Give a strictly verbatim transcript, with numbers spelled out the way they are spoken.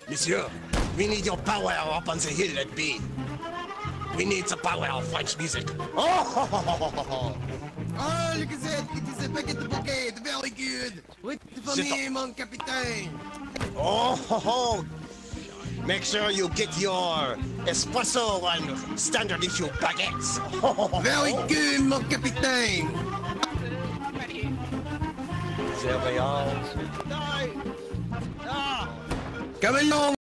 Monsieur, we need your power up on the hill at B. We need the power of French music. Oh, ho, ho, ho, ho, ho. Oh, look at that! It is a baguette bouquet, very good! Wait for me, mon capitaine! Oh, ho, ho. Make sure you get your espresso and standard issue baguettes. Very good, mon capitaine! Surveillance. Come along!